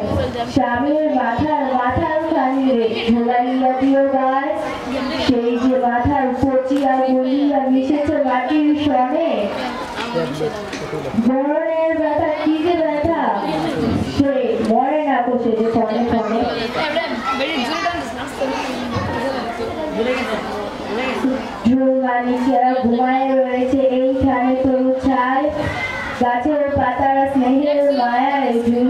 স্বামীর মাথার কানে ঝোলাইয়া দিও গাছ, সেই যে মাথার পচিয়া বলিয়া মিশেছে মাটির সনে। মরণের ব্যথা কি যে ব্যথা, সে মরে না বসে যে ফনে ফনে। ঝুল মালিকেরা ঘুমায় রয়েছে এইখানে তরু ছায়, গাছের পাতারা স্নেহের মায়ায়